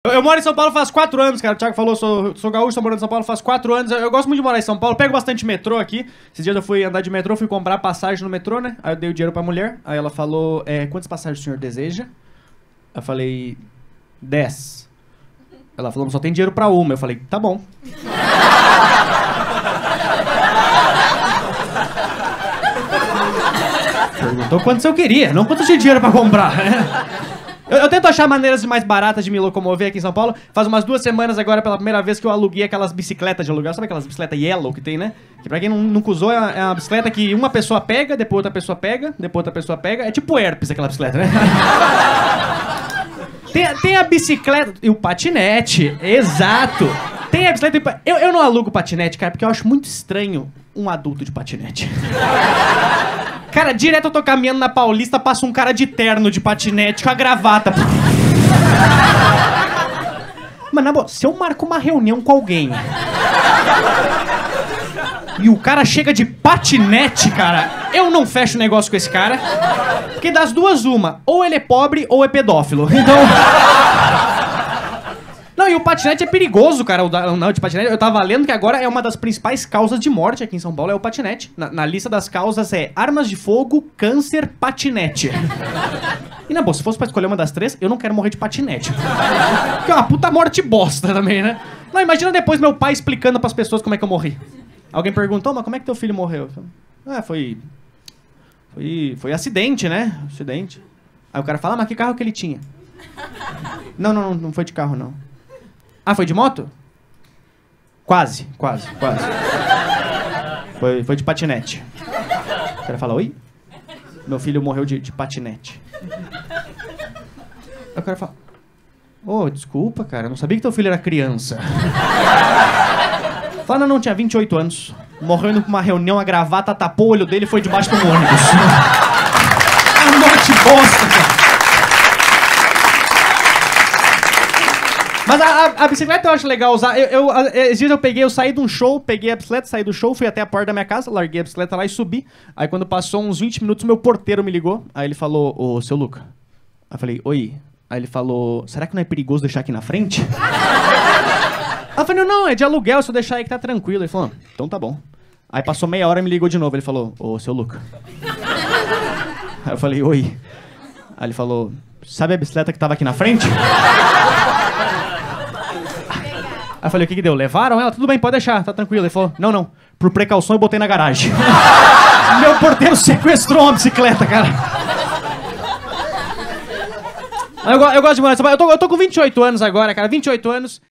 Eu moro em São Paulo faz 4 anos, cara. O Thiago falou, sou gaúcho, tô morando em São Paulo faz 4 anos. Eu gosto muito de morar em São Paulo, pego bastante metrô aqui. Esses dias eu fui andar de metrô, fui comprar passagem no metrô, né? Aí eu dei o dinheiro pra mulher. Aí ela falou, quantas passagens o senhor deseja? Eu falei, 10. Ela falou, só tem dinheiro pra uma. Eu falei, tá bom. Perguntou quantos eu queria, não quanto eu tinha dinheiro pra comprar, né? Eu tento achar maneiras mais baratas de me locomover aqui em São Paulo. Faz umas 2 semanas agora, pela primeira vez, que eu aluguei aquelas bicicletas de aluguel. Sabe aquelas bicicletas yellow que tem, né? Que pra quem nunca usou, é uma bicicleta que uma pessoa pega, depois outra pessoa pega, depois outra pessoa pega. É tipo herpes aquela bicicleta, né? Tem a bicicleta e o patinete, exato. Tem a bicicleta e eu não alugo patinete, cara, porque eu acho muito estranho um adulto de patinete. Cara, direto eu tô caminhando na Paulista, passa um cara de terno de patinete com a gravata. Mas, na boa, se eu marco uma reunião com alguém e o cara chega de patinete, cara, eu não fecho negócio com esse cara. Porque das duas, uma. Ou ele é pobre ou é pedófilo. Então... Não, e o patinete é perigoso, cara. Não, de patinete. Eu tava lendo que agora é uma das principais causas de morte aqui em São Paulo, é o patinete. Na lista das causas é armas de fogo, câncer, patinete. E na boa, se fosse pra escolher uma das 3, eu não quero morrer de patinete. Porque é uma puta morte bosta também, né? Não, imagina depois meu pai explicando pras pessoas como é que eu morri. Alguém perguntou, mas como é que teu filho morreu? Eu falei, foi acidente, né? Acidente. Aí o cara fala, mas que carro que ele tinha? Não foi de carro, não. Ah, foi de moto? Quase. Foi de patinete. O cara fala, oi? Meu filho morreu de patinete. Aí o cara fala, desculpa, cara, eu não sabia que teu filho era criança. Fala, não, tinha 28 anos. Morreu indo pra uma reunião, a gravata tapou o olho dele e foi debaixo do ônibus. A morte bosta, cara. Mas a bicicleta eu acho legal usar. Esses dias eu saí de um show, peguei a bicicleta, saí do show, fui até a porta da minha casa, larguei a bicicleta lá e subi. Aí quando passou uns 20 minutos, meu porteiro me ligou. Aí ele falou, ô, seu Luca. Aí eu falei, oi. Aí ele falou, será que não é perigoso deixar aqui na frente? Aí eu falei, não, é de aluguel, se eu deixar aí que tá tranquilo. Ele falou, então tá bom. Aí passou meia hora e me ligou de novo. Ele falou, ô, seu Luca. Aí eu falei, oi. Aí ele falou, sabe a bicicleta que tava aqui na frente? Aí eu falei, o que deu? Levaram ela? Tudo bem, pode deixar, tá tranquilo. Ele falou, não. Por precaução eu botei na garagem. Meu porteiro sequestrou uma bicicleta, cara. Eu gosto de morar em São Paulo. Eu tô com 28 anos agora, cara. 28 anos.